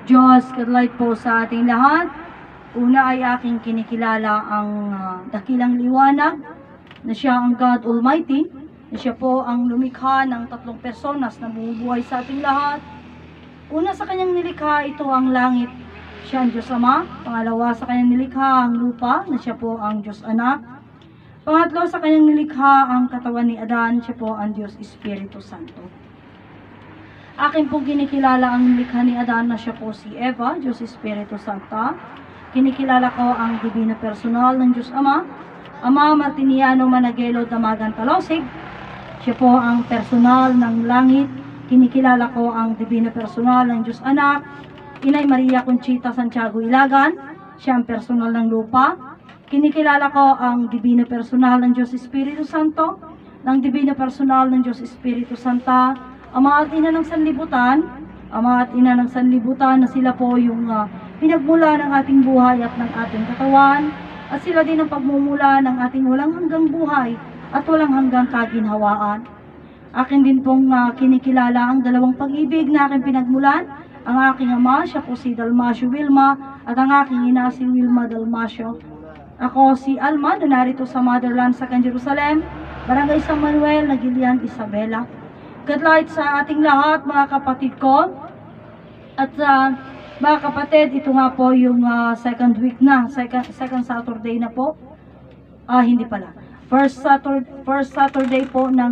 Diyos, kadlay po sa ating lahat. Una ay aking kinikilala ang dakilang liwanag na siya ang God Almighty, na siya po ang lumikha ng tatlong personas na bumubuhay sa ating lahat. Una sa kanyang nilikha, ito ang langit, siya ang Diyos Ama. Pangalawa sa kanyang nilikha, ang lupa, na siya po ang Diyos Anak. Pangatlo sa kanyang nilikha, ang katawan ni Adan, siya po ang Diyos Espiritu Santo. Akin pong kinikilala ang likha ni Adan na siya po si Eva, Diyos Espiritu Santa. Kinikilala ko ang Divina Personal ng Diyos Ama, Ama Martiniano Managelo Damagan Talosig. Siya po ang personal ng langit. Kinikilala ko ang Divina Personal ng Diyos Anak, Inay Maria Conchita Santiago Ilagan. Siya ang personal ng lupa. Kinikilala ko ang Divina Personal ng Diyos Espiritu Santo, ng Divina Personal ng Diyos Espiritu Santa, Ama at Ina ng Sanlibutan, Ama at Ina ng Sanlibutan, na sila po yung pinagmula ng ating buhay at ng ating katawan, at sila din ang pagmumula ng ating walang hanggang buhay at walang hanggang kaginhawaan. Akin din pong kinikilala ang dalawang pag-ibig na aking pinagmulan, ang aking ama, siya po si Dalmasio Wilma, at ang aking ina si Wilma Dalmasio. Ako si Alma, na narito sa Motherland sa Jerusalem, Barangay San Manuel, Nagilian, Isabela. Good night sa ating lahat, mga kapatid ko. At mga kapatid, ito nga po yung second week na, second Saturday na po. Hindi pala. First Saturday po ng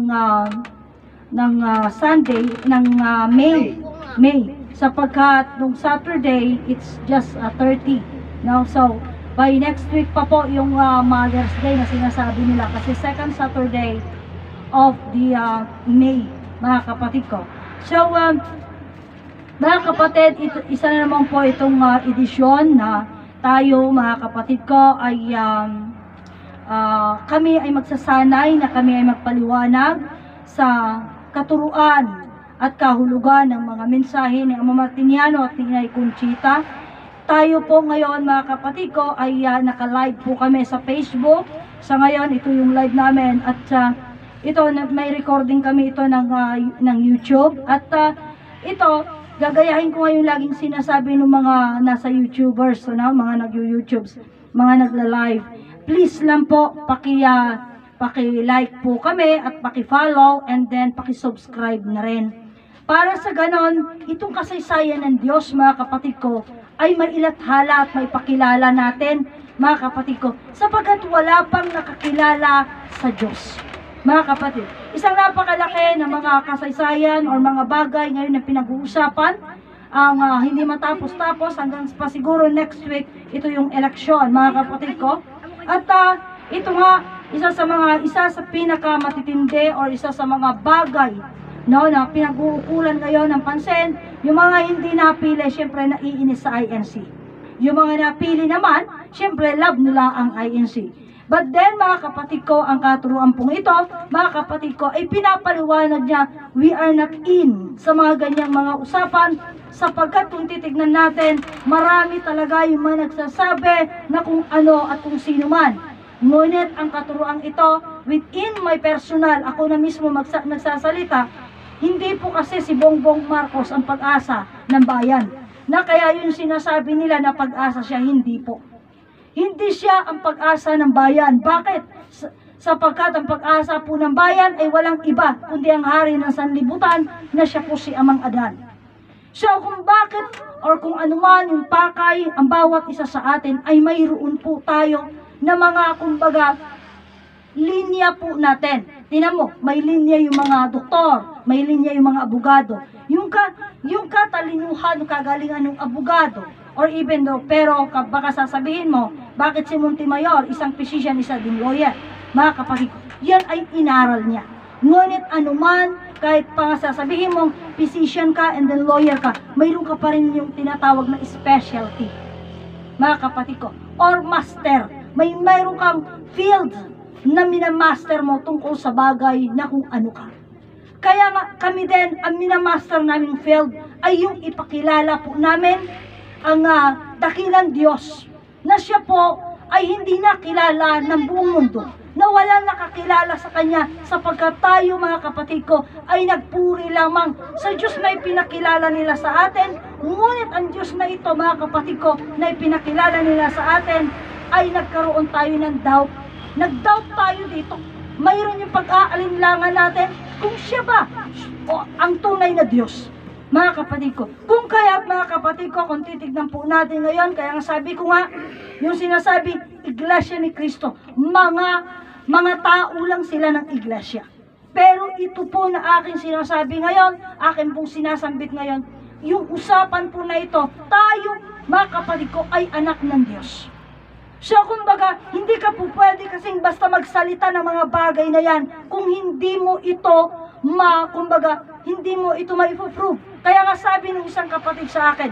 Sunday, ng May. Sapagkat nung Saturday, it's just 30. Now, so, by next week pa po yung Mother's Day na sinasabi nila. Kasi second Saturday of the May, mga kapatid ko. So, mga kapatid, isa na naman po itong edisyon na tayo, mga kapatid ko, ay kami ay magsasanay na kami ay magpaliwanag sa katuruan at kahulugan ng mga mensahe ni Ama Martiniano at ni Inay Conchita. Tayo po ngayon, mga kapatid ko, ay naka-live po kami sa Facebook. Sa ngayon, ito yung live namin, at ito, may recording kami ito ng YouTube. At ito, gagayahin ko ngayon laging sinasabi ng mga nasa YouTubers, mga nag-YouTubes, mga nagla-live. Please lang po, paki-like po kami at paki-follow, and then paki-subscribe na rin. Para sa ganon, itong kasaysayan ng Diyos, mga kapatid ko, ay mailathala at may pakilala natin, mga kapatid ko, sapagkat wala pang nakakilala sa Diyos. Mga kapatid, isang napakalaki ng mga kasaysayan o mga bagay ngayon na pinag-uusapan, ang hindi matapos-tapos hanggang pa siguro next week, ito yung eleksyon, mga kapatid ko. At ito nga, isa sa pinakamatitindi o isa sa mga bagay na pinag-uukulan ngayon ng pansin, yung mga hindi napili, syempre naiinis sa INC. Yung mga napili naman, syempre love nila ang INC. But then, mga kapatid ko, ang katuruan pong ito, mga kapatid ko, ay pinapaliwanag niya, we are not in sa mga ganyang mga usapan, sapagkat kung titignan natin, marami talaga yung mga nagsasabi na kung ano at kung sino man. Ngunit ang katuruan ito, within my personal, ako na mismo nagsasalita, hindi po kasi si Bongbong Marcos ang pag-asa ng bayan. Na kaya yung sinasabi nila na pag-asa siya, hindi po. Hindi siya ang pag-asa ng bayan. Bakit? Sapagkat ang pag-asa po ng bayan ay walang iba, kundi ang hari ng sanlibutan na siya po si Amang Adan. So kung bakit or kung anuman yung pakay, ang bawat isa sa atin ay mayroon po tayo na mga kumbaga linya po natin. Tingnan mo, may linya yung mga doktor, may linya yung mga abogado. Yung katalinuhan, kagalingan ng abogado, or even though, pero baka sasabihin mo, bakit si Montemayor, isang physician, isa din lawyer? Mga kapatid, yan ay inaral niya. Ngunit anuman, kahit pa sasabihin mong physician ka and then lawyer ka, mayroon ka pa rin yung tinatawag na specialty. Mga kapatid ko, or master, mayroon kang field na minamaster mo tungkol sa bagay na kung ano ka. Kaya nga kami din, ang minamaster naming field ay yung ipakilala po namin ang dakilang Diyos na siya po ay hindi na kilala ng buong mundo. na walang nakakilala sa Kanya, sapagkat tayo mga kapatid ko ay nagpuri lamang sa Diyos na ipinakilala nila sa atin. Ngunit ang Diyos na ito mga kapatid ko na ipinakilala nila sa atin ay nagkaroon tayo ng doubt. Nag-doubt tayo dito. Mayroon yung pag-aalinlangan natin kung siya ba o ang tunay na Diyos. Mga kapatid ko, kung kaya mga kapatid ko, kung titignan po natin ngayon, kaya nga sabi ko nga, yung sinasabi, Iglesia ni Cristo, mga tao lang sila ng iglesia. Pero ito po na aking sinasabi ngayon, aking pong sinasambit ngayon, yung usapan po na ito, tayo, mga kapatid ko, ay anak ng Diyos. So, kumbaga, hindi ka po pwede kasing basta magsalita ng mga bagay na yan kung hindi mo ito kumbaga, hindi mo ito ma-prove. Kaya nga sabi ng isang kapatid sa akin,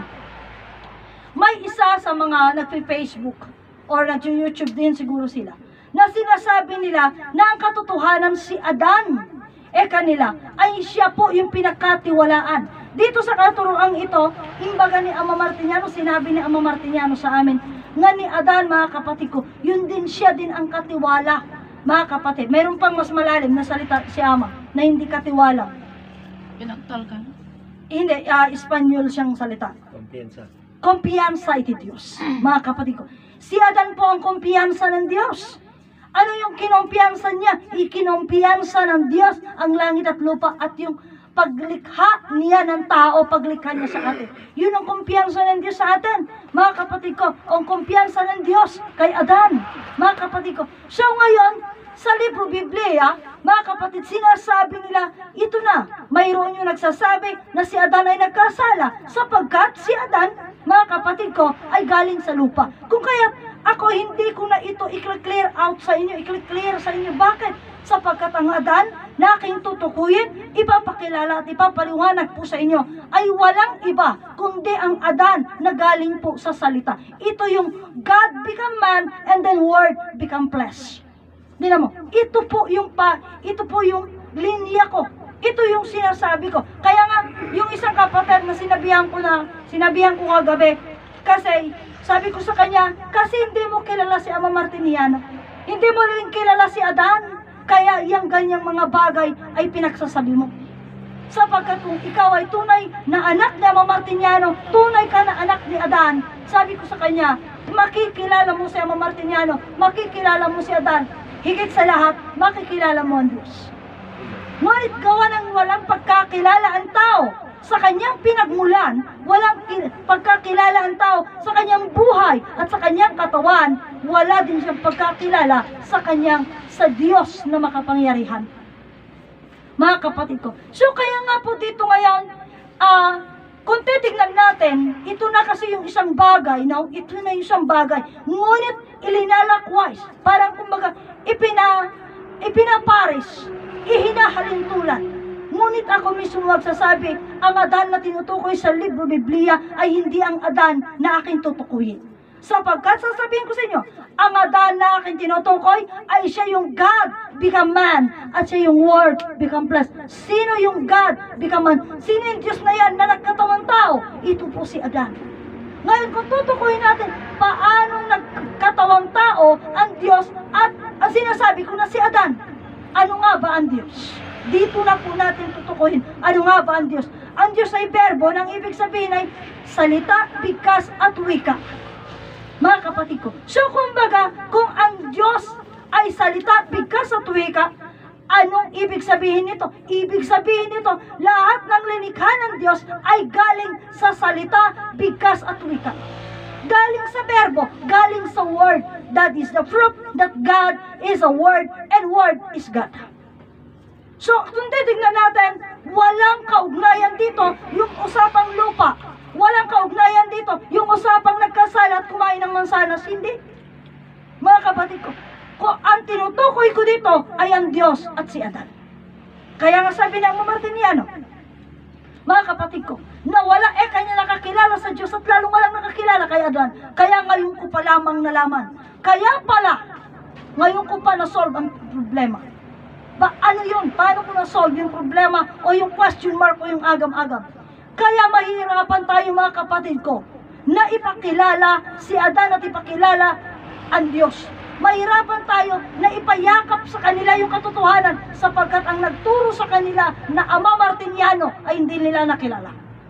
may isa sa mga nagpe-Facebook or nag-YouTube din siguro sila, na sinasabi nila na ang katotohanan si Adan, kanila, ay siya po yung pinakatiwalaan. Dito sa katuruang ito, imbaga ni Ama Martiniano, sinabi ni Ama Martiniano sa amin, nga ni Adan, mga kapatid ko, yun din siya din ang katiwala. Mga kapatid, mayroon pang mas malalim na salita si Ama, na hindi katiwala. Pinaktal ka? Hindi, Espanyol siyang salita. Kumpiyansa. Kumpiyansa iti Diyos, mga kapatid ko. Si Adan po ang kumpiyansa ng Diyos. Ano yung kinompiyansa niya? Ikinompiyansa ng Diyos ang langit at lupa at yung paglikha niya ng tao, paglikha niya sa atin. Yun ang kumpiyansa ng Diyos sa atin. Mga kapatid ko, ang kumpiyansa ng Diyos kay Adan. Mga kapatid ko. So ngayon, sa libro Biblia, mga kapatid, sinasabi nila, ito na, mayroon yung nagsasabi na si Adan ay nagkasala sapagkat si Adan, mga kapatid ko, ay galing sa lupa. Kung kaya, ako hindi ko na ito i-clear out sa inyo, i-clear sa inyo. Bakit? Sapagkat ang Adan na aking tutukuyin, ipapakilala at ipapaliwanag po sa inyo, ay walang iba, kundi ang Adan na galing po sa salita. Ito yung God become man and then word become flesh. Tingnan mo, ito po yung linya ko. Ito yung sinasabi ko. Kaya nga, yung isang kapatid na sinabihan ko kagabi, kasi sabi ko sa kanya, kasi hindi mo kilala si Ama Martiniano. Hindi mo rin kilala si Adan. Kaya yung ganyang mga bagay ay pinagsasabi mo. Sapagkat kung ikaw ay tunay na anak ni Ama Martiniano, tunay ka na anak ni Adan, sabi ko sa kanya, makikilala mo si Ama Martiniano, makikilala mo si Adan, higit sa lahat, makikilala mo ang Diyos. Ngunit gawa ng walang pagkakilala ang tao sa kanyang pinagmulan, walang pagkakilala ang tao sa kanyang buhay at sa kanyang katawan, wala din siyang pagkakilala sa Diyos na makapangyarihan. Mga kapatid ko. So kaya nga po dito ngayon, kung titignan natin, ito na kasi yung isang bagay, no? Ito na yung isang bagay. Ngunit ilinalakwise, parang kumbaga ipinaparis, ihinahalintulan. Ngunit ako mismo magsasabi, ang Adan na tinutukoy sa libro Biblia ay hindi ang Adan na aking tutukuyin. Sapagkat sasabihin ko sa inyo, ang Adan na aking tinutukoy ay siya yung God become man at siya yung Word become flesh. Sino yung God become man? Sino yung Diyos na yan na nagkatawang tao? Ito po si Adan. Ngayon kung tutukuyin natin, paanong nagkatawang tao ang Diyos at ang sinasabi ko na si Adan? Ano nga ba ang Diyos? Dito na po natin tutukuyin. Ano nga ba ang Diyos? Ang Diyos ay verbo, nang ibig sabihin ay salita, bigkas at wika. Mga kapatid ko. So kumbaga, kung ang Diyos ay salita, bigkas at wika, anong ibig sabihin nito? Ibig sabihin nito, lahat ng linikha ng Diyos ay galing sa salita, bigkas at wika. Galing sa verbo, galing sa word. That is the proof that God is a word and word is God. So, kung titignan natin, walang kaugnayan dito yung usapang lupa. Walang kaugnayan dito yung usapang nagkasala at kumain ng mansanas. Hindi. Mga kapatid ko, kung ang tinutukoy ko dito ay ang Diyos at si Adan. Kaya nga sabi ng Ama Martiniano, mga kapatid ko, na wala kanya nakakilala sa Diyos at lalong walang nakakilala kay Adan. Kaya ngayon ko pa lamang nalaman. Kaya pala, ngayon ko pa na-solve ang problema. Ano yun? Paano ko na-solve yung problema o yung question mark o yung agam-agam? Kaya mahirapan tayo mga kapatid ko na ipakilala si Adan at ipakilala ang Diyos. Mahirapan tayo na ipayakap sa kanila yung katotohanan sapagkat ang nagturo sa kanila na Ama Martiniano ay hindi nila nakilala.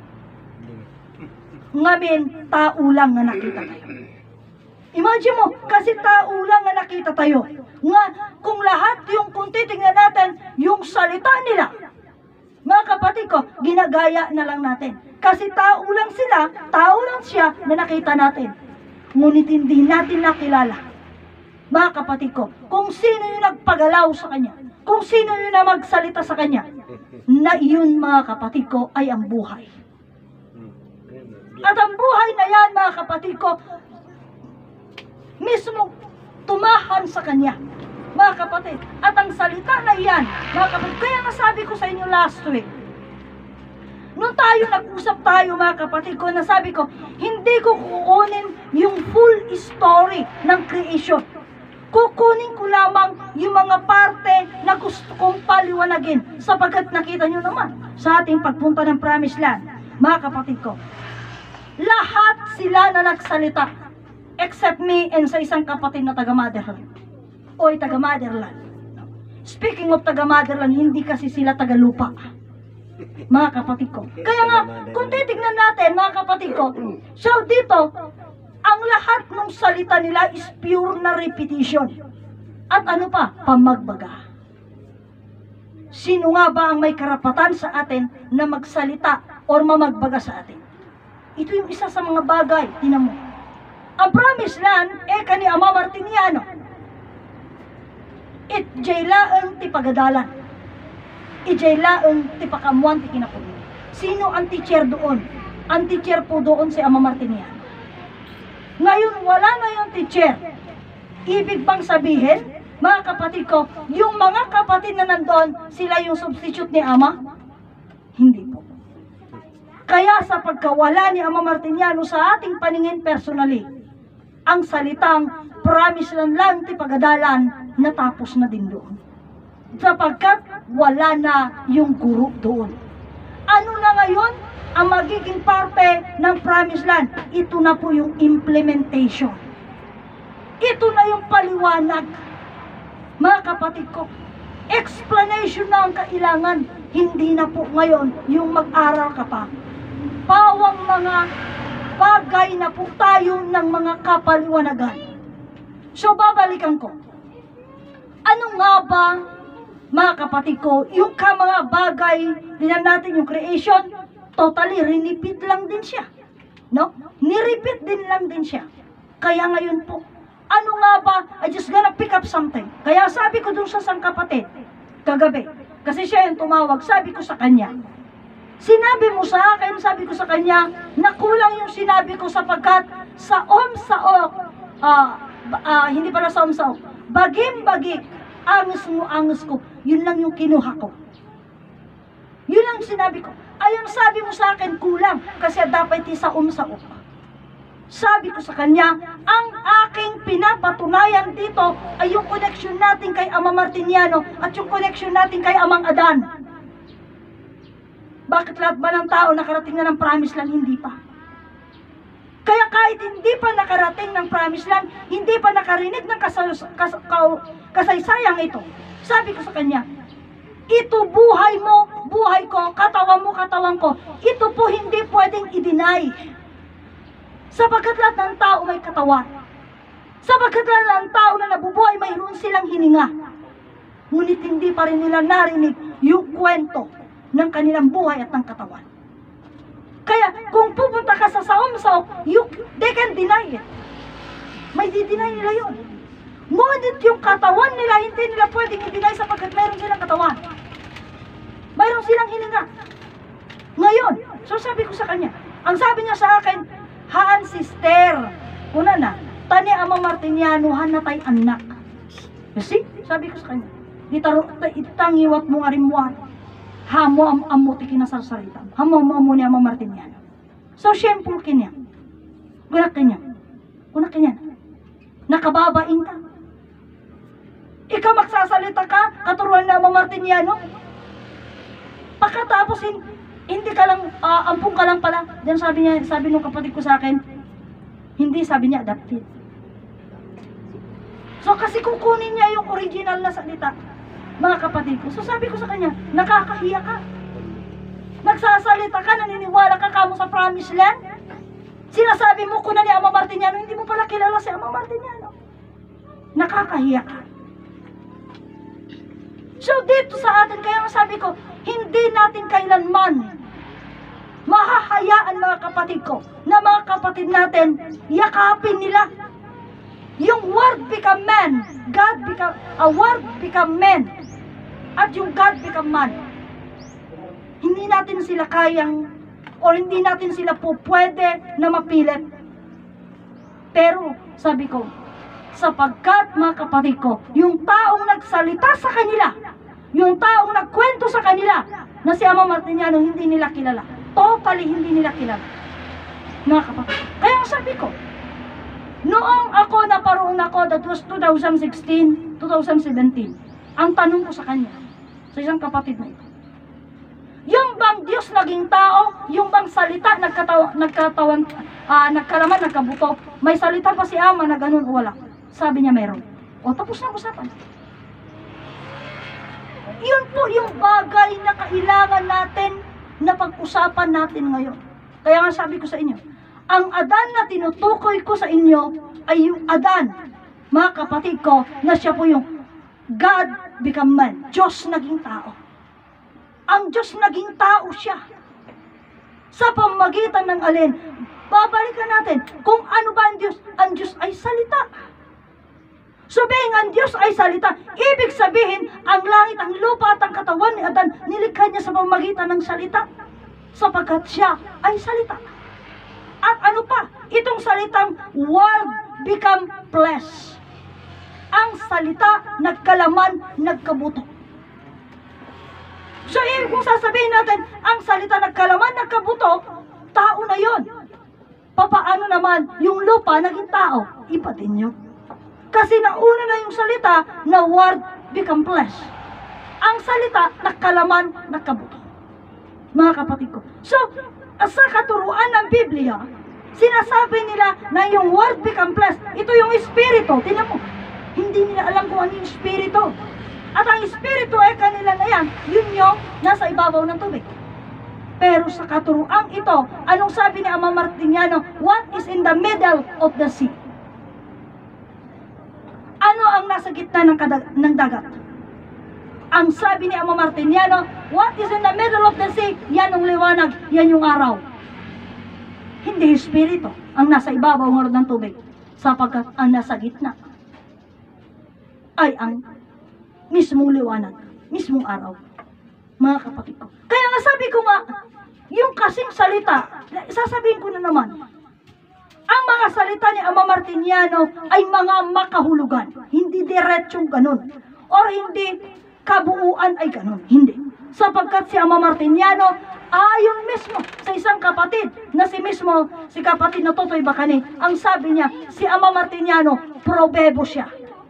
Ngamin, tao lang na nakita tayo. Imagine mo, kasi tao lang na nakita tayo. Nga, kung lahat yung, kung titingnan natin, yung salita nila, mga kapatid ko, ginagaya na lang natin. Kasi tao lang sila, tao lang siya na nakita natin. Ngunit hindi natin nakilala. Mga kapatid ko, kung sino yung nagpagalaw sa kanya, kung sino yung na magsalita sa kanya, na yun mga kapatid ko ay ang buhay. At ang buhay na yan mga kapatid ko, mismo tumahan sa kanya, mga kapatid. At ang salita na yan, mga kapatid, kaya nasabi ko sa inyo last week, nung tayo nag-usap tayo mga kapatid ko, nasabi ko, hindi ko kukunin yung full story ng creation. Kukunin ko lamang yung mga parte na gusto kong paliwanagin sapagkat nakita nyo naman sa ating pagpunta ng Promised Land, mga kapatid ko. Lahat sila na nagsalita except me and sa isang kapatid na taga-motherland. Oy, taga-motherland. Speaking of taga-motherland, hindi kasi sila taga-lupa. Mga kapatid ko. Kaya nga, kung titignan natin, mga kapatid ko, so dito, ang lahat ng salita nila is pure na repetition. At ano pa? Pamagbaga. Sino nga ba ang may karapatan sa atin na magsalita or mamagbaga sa atin? Ito yung isa sa mga bagay, tinan mo. Ang Promised Land, kani Ama Martiniano. Itjaylaang ti pagadalan. Itjaylaang ti pakamuan ti kinapulin. Sino ang teacher doon? Ang teacher po doon si Ama Martiniano. Ngayon, wala na yung teacher. Ibig bang sabihin, mga kapatid ko, yung mga kapatid na nandun, sila yung substitute ni Ama? Hindi po. Kaya sa pagkawala ni Ama Martiniano sa ating paningin personally, ang salitang Promised Land lang ti pagadalan natapos na din doon. Sapagkat wala na yung guru doon. Ano na ngayon ang magiging parte ng Promised Land? Ito na po yung implementation. Ito na yung paliwanag. Mga kapatid ko, explanation na ang kailangan. Hindi na po ngayon yung mag-aral ka pa. Pawang mga bagay na po tayo ng mga kapaliwanagan. So, babalikan ko. Ano nga ba, mga kapatid ko, yung mga bagay, dinan natin yung creation, totally, repeat lang din siya. No? Ni-repeat din lang din siya. Kaya ngayon po, ano nga ba, I just gonna pick up something. Kaya sabi ko dun sa isang kapatid, kagabi, kasi siya yung tumawag, sabi ko sa kanya, sinabi mo sa akin, sabi ko sa kanya, na kulang yung sinabi ko sapagkat sa om-saok, hindi pala sa om-saok, bagim-bagik, angus ko, yun lang yung kinuha ko. Yun lang sinabi ko. Ayun sabi mo sa akin, kulang, kasi dapat sa om-saok. Sabi ko sa kanya, ang aking pinapatunayan dito ay yung connection natin kay Ama Martiniano at yung connection natin kay Amang Adan. Bakit lahat ba ng tao nakarating na ng Promised Land? Hindi pa. Kaya kahit hindi pa nakarating ng Promised Land, hindi pa nakarinig ng kasaysayang ito, sabi ko sa kanya, ito buhay mo, buhay ko, katawan mo, katawan ko, ito po hindi pwedeng i-deny. Sapagkat lahat ng tao may katawan. Sapagkat lahat ng tao na nabubuhay, mayroon silang hininga. Ngunit hindi pa rin nila narinig yung kwento ng kanilang buhay at ng katawan. Kaya kung pupunta ka sa saom-saok, they can deny it. May di-deny nila yun. Ngunit yung katawan nila, hindi nila pwedeng i-deny sapagkat mayroon silang katawan. Mayroon silang hininga. Ngayon, so sabi ko sa kanya, ang sabi niya sa akin, haan sister, una na, tani Ama Martiniano, han na tay anak. You see? Sabi ko sa kanya, itangiwat mo arimwat. Hamo amo ti kinasarsarita. Hamo ni Ama Martiniano. So, siyempre kanya. Kunak kanya. Nakababain ka. Ikaw magsasalita ka, katuruan na Ama Martiniano. Pagkatapos, hindi ka lang, ampung ka lang pala. Then sabi nung kapatid ko sa akin, hindi, sabi niya, adapted. So kasi kukunin niya yung original na salita, mga kapatid ko. So sabi ko sa kanya, nakakahiya ka. Nagsasalita ka, naniniwala ka kamo sa promised land. Sinasabi mo ko na ni Ama Martiniano, hindi mo pala kilala si Ama Martiniano. Nakakahiya ka. So dito sa atin, kaya nga sabi ko, hindi natin kailanman mahahayaan, mga kapatid ko, na mga kapatid natin, yakapin nila. Yung word become man, word become man, at yung God become man. Hindi natin sila kayang, o hindi natin sila po pwede na mapilit. Pero, sabi ko, sapagkat mga kapatid ko, yung taong nagsalita sa kanila, yung taong nagkwento sa kanila, na si Ama Martiniano, hindi nila kilala. Totally hindi nila kilala. Mga kapatid. Kaya sabi ko, noong ako naparoon ako, that was 2016, 2017, ang tanong ko sa kanya, sa isang kapatid na ito, yung bang Diyos naging tao, yung bang salita, nagkalaman, nagkabuto, may salita pa si Ama na ganun o wala? Sabi niya meron. O tapos na usapan. Yun po yung bagay na kailangan natin na pag-usapan natin ngayon. Kaya nga sabi ko sa inyo, ang Adan na tinutukoy ko sa inyo ay yung Adan, mga kapatid ko, na siya po yung God become man. Diyos naging tao. Ang Diyos naging tao siya. Sa pamagitan ng alin, babalikan natin kung ano ba ang Diyos. Ang Diyos ay salita. Sabihin ang Diyos ay salita, ibig sabihin, ang langit, ang lupa at ang katawan ni Adan, nilikha niya sa pamamagitan ng salita, sapagkat siya ay salita. At ano pa? Itong salitang word become flesh. Ang salita, nagkalaman, nagkabuto. So, kung sasabihin natin, ang salita nagkalaman, nagkabuto, tao na yon. Papaano naman yung lupa naging tao? Iba din yun. Kasi nauna na yung salita na word become flesh. Ang salita, nagkalaman, nagkabuto. Mga kapatid ko. So, sa katuruan ng Biblia, sinasabi nila na yung word become flesh, ito yung espiritu. Tingnan mo, hindi nila alam kung ano yung espiritu. At ang espiritu ay kanila na yan, yun yung nasa ibabaw ng tubig. Pero sa katuruan ito, anong sabi ni Ama Martiniano? What is in the middle of the sea? Ano ang nasa gitna ng dagat? Ang sabi ni Ama Martiniano, what is in the middle of the sea? Yan ang liwanag, yan yung araw. Hindi espiritu ang nasa ibabaw ng tubig, sapagkat ang nasa gitna ay ang mismong liwanag, mismong araw. Mga kapatid ko. Kaya nga sabi ko nga, yung kasing salita, sasabihin ko na naman, ang mga salita ni Ama Martiniano ay mga makahulugan. Hindi diretsong ganun. Or hindi kabuuan ay ganun. Hindi. Sapagkat si Ama Martiniano, ayon mismo sa isang kapatid na si kapatid na Totoy Bacane, ang sabi niya, si Ama Martiniano, probebo siya.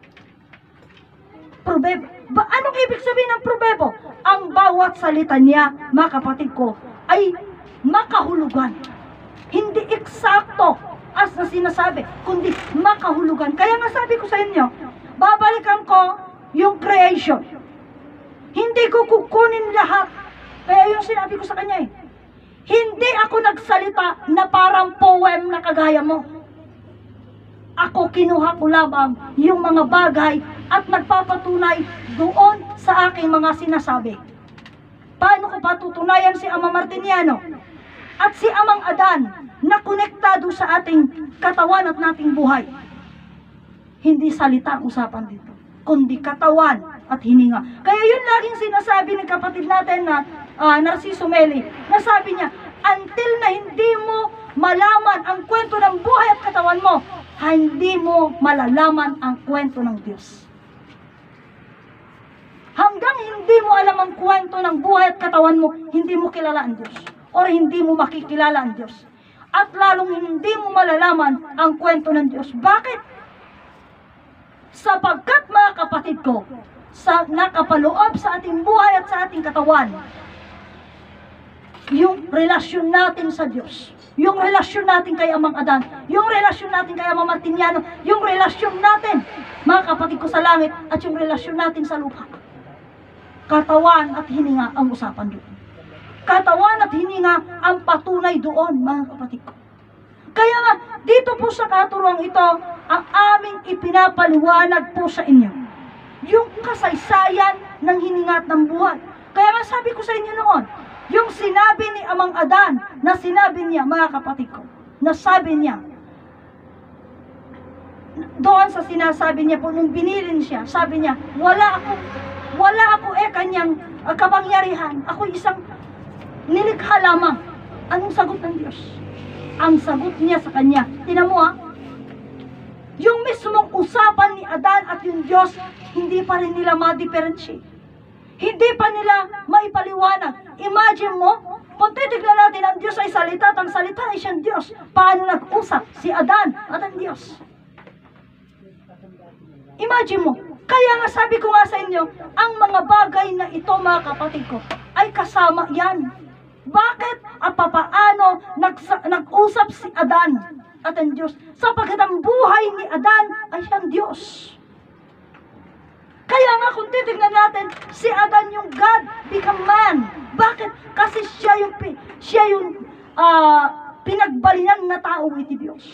Probebo. Anong ibig sabihin ng probebo? Ang bawat salita niya, mga kapatid ko, ay makahulugan. Hindi eksakto as na sinasabi, kundi makahulugan. Kaya nga sabi ko sa inyo, babalikan ko yung creation. Hindi ko kukunin lahat. Kaya yung sinabi ko sa kanya hindi ako nagsalita na parang poem na kagaya mo. Ako kinuha ko lamang yung mga bagay at nagpapatunay doon sa aking mga sinasabi. Paano ko patutunayan si Ama Martiniano at si Amang Adan na konektado sa ating katawan at nating buhay? Hindi salita ang usapan dito, kundi katawan at hininga. Kaya yun laging sinasabi ng kapatid natin na Narciso Meli, na sabi niya, until na hindi mo malaman ang kwento ng buhay at katawan mo, hindi mo malalaman ang kwento ng Diyos. Hanggang hindi mo alam ang kwento ng buhay at katawan mo, hindi mo kilala ang Diyos. O hindi mo makikilala ang Diyos. At lalong hindi mo malalaman ang kwento ng Diyos. Bakit? Sapagkat mga kapatid ko, sa nakapaloob sa ating buhay at sa ating katawan, yung relasyon natin sa Diyos, yung relasyon natin kay Amang Adan, yung relasyon natin kay Amang Martiniano, yung relasyon natin, mga kapatid ko sa langit, at yung relasyon natin sa lupa. Katawan at hininga ang usapan doon. Katawan at hininga ang patunay doon, mga kapatid ko. Kaya nga, dito po sa katuruang ito, ang aming ipinapaliwanag po sa inyo, yung kasaysayan ng hininga at ng buhay. Kaya nga sabi ko sa inyo noon, yung sinabi ni Amang Adan, na sinabi niya, mga kapatid ko, na sabi niya, doon sa sinasabi niya po, nung binilin siya, sabi niya, wala ako kanyang kapangyarihan, ako isang nilikha lamang. Anong sagot ng Diyos? Ang sagot niya sa kanya, tinan mo yung mismong usapan ni Adan at yung Diyos, hindi pa rin nila ma-differentiate. Hindi pa nila maipaliwanag. Imagine mo, kung titignan natin ang Diyos ay salita at ang salita ay siyang Diyos. Paano nag-usap si Adan at ang Diyos? Imagine mo. Kaya nga sabi ko nga sa inyo, ang mga bagay na ito, mga kapatid ko, ay kasama yan. Bakit at papaano nag-usap si Adan at ang Diyos? Sapagkat ang buhay ni Adan ay siyang Diyos. Kaya nga kung titignan natin, si Adan yung God become man. Bakit? Kasi siya yung pinagbalinan na tao with Diyos.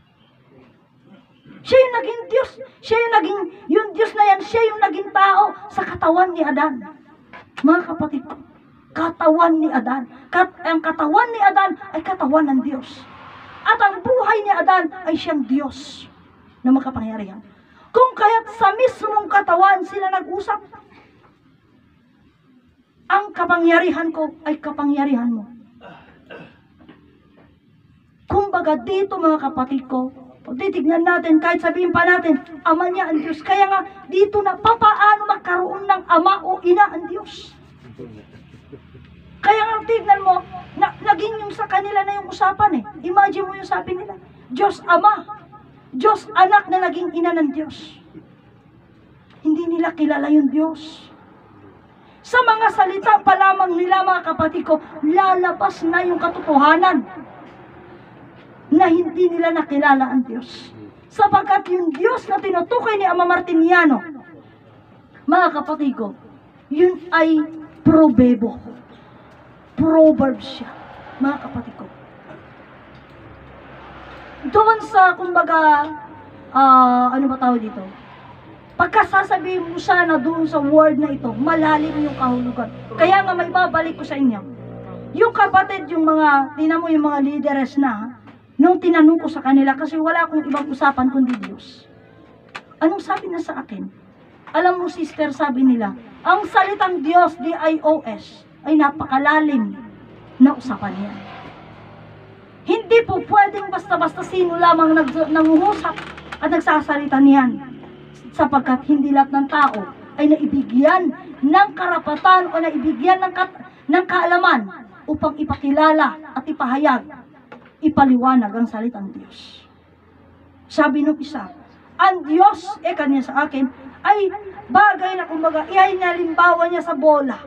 Siya yung naging Diyos. Yung Diyos na yan, siya yung naging tao sa katawan ni Adan. Mga kapatid ko, katawan ni Adan. Ang katawan ni Adan ay katawan ng Diyos. At ang buhay ni Adan ay siyang Diyos na makapangyarihan. Kung kaya't sa mismong katawan sila nag-usap, ang kapangyarihan ko ay kapangyarihan mo. Kumbaga dito, mga kapatid ko, pag titignan natin, kahit sabihin pa natin, ama niya ang Diyos. Kaya nga, dito na, papaano magkaroon ng ama o ina ang Diyos? Kaya nga, tignan mo, naging yung sa kanila na yung usapan eh. Imagine mo yung sabi nila, Diyos Ama, Diyos Anak na naging ina ng Diyos. Hindi nila kilala yung Diyos. Sa mga salita pa lamang nila, mga kapatid ko, lalabas na yung katotohanan na hindi nila nakilala ang Diyos. Sapagkat yung Diyos na tinutukoy ni Ama Martiniano, mga kapatid ko, yun ay probebo. Proverbs siya, mga kapatid ko. Doon sa, kumbaga, ano ba tawag dito? Pagkasasabihin mo siya na doon sa word na ito, malalim yung kahulugan. Kaya nga may babalik ko sa inyo. Yung kapatid, yung mga, tinan mo yung mga leaders na, nung tinanong ko sa kanila, kasi wala akong ibang usapan kundi Diyos. Anong sabi na sa akin? Alam mo, sister, sabi nila, ang salitang Diyos, D-I-O-S, ay napakalalim na usapan yan. Hindi po pwedeng basta-basta sino lamang nanguhusap at nagsasalita niyan. Sapagkat hindi lahat ng tao ay naibigyan ng karapatan o naibigyan ng kaalaman upang ipakilala at ipahayag, ipaliwanag ang salitang Diyos. Sabi nung isa, ang Diyos, kanya sa akin, ay bagay na kumbaga, ihalimbawa niya sa bola.